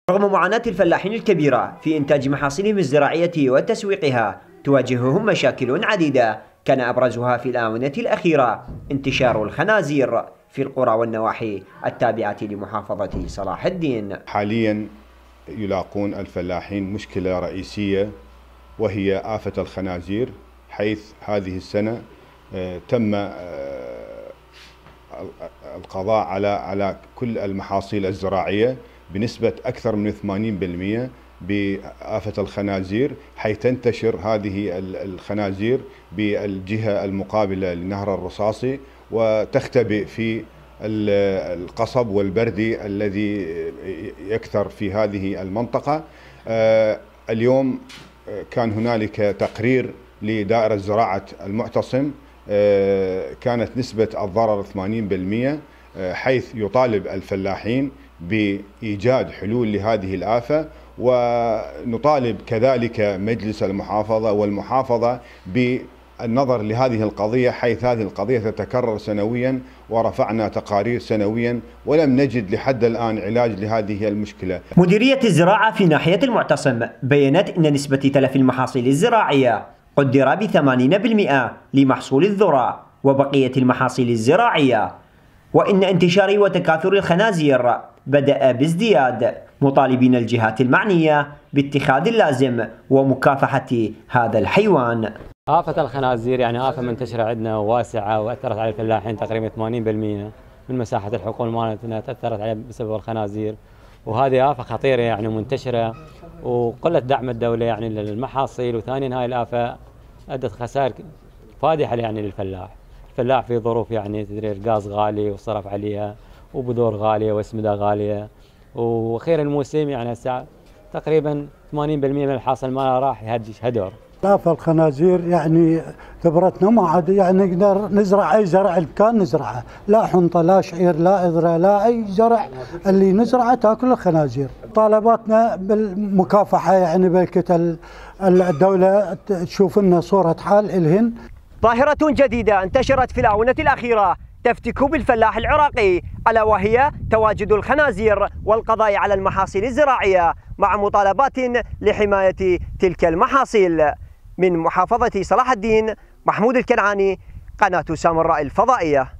رغم معاناة الفلاحين الكبيرة في إنتاج محاصيلهم الزراعية وتسويقها، تواجههم مشاكل عديدة كان أبرزها في الآونة الأخيرة انتشار الخنازير في القرى والنواحي التابعة لمحافظة صلاح الدين. حاليا يلاقون الفلاحين مشكلة رئيسية وهي آفة الخنازير، حيث هذه السنة تم القضاء على كل المحاصيل الزراعية بنسبة أكثر من 80% بآفة الخنازير، حيث تنتشر هذه الخنازير بالجهة المقابلة لنهر الرصاصي وتختبئ في القصب والبردي الذي يكثر في هذه المنطقة. اليوم كان هنالك تقرير لدائرة زراعة المعتصم، كانت نسبة الضرر 80%، حيث يطالب الفلاحين بإيجاد حلول لهذه الآفة، ونطالب كذلك مجلس المحافظة والمحافظة بالنظر لهذه القضية، حيث هذه القضية تتكرر سنويا ورفعنا تقارير سنويا ولم نجد لحد الآن علاج لهذه المشكلة. مديرية الزراعة في ناحية المعتصم بيّنت أن نسبة تلف المحاصيل الزراعية قدر ب80% لمحصول الذرة وبقية المحاصيل الزراعية، وإن انتشار وتكاثر الخنازير بدأ بازدياد، مطالبين الجهات المعنية باتخاذ اللازم ومكافحة هذا الحيوان. آفة الخنازير يعني آفة منتشرة عندنا وواسعة وأثرت على الفلاحين، تقريبا 80% من مساحة الحقول مالتنا تأثرت عليها بسبب الخنازير، وهذه آفة خطيرة يعني منتشرة وقلة دعم الدولة يعني للمحاصيل، وثانيا هاي الآفة أدت خسائر فادحة يعني للفلاح. الفلاح في ظروف يعني تدري الغاز غالي والصرف عليها وبذور غالية واسمدة غالية، وخير الموسم يعني هسه تقريبا 80% من الحاصل ماله راح هدر. آفة الخنازير يعني خبرتنا ما عاد يعني نقدر نزرع أي زرع اللي كان نزرعه، لا حنطة لا شعير لا إذرة لا أي زرع اللي نزرعه تاكل الخنازير. طالباتنا بالمكافحة يعني بلكة الدولة تشوف لنا صورة حال إلهن. ظاهرة جديدة انتشرت في الآونة الأخيرة تفتك بالفلاح العراقي، ألا وهي تواجد الخنازير والقضاء على المحاصيل الزراعية مع مطالبات لحماية تلك المحاصيل. من محافظة صلاح الدين، محمود الكنعاني، قناة سامراء الفضائية.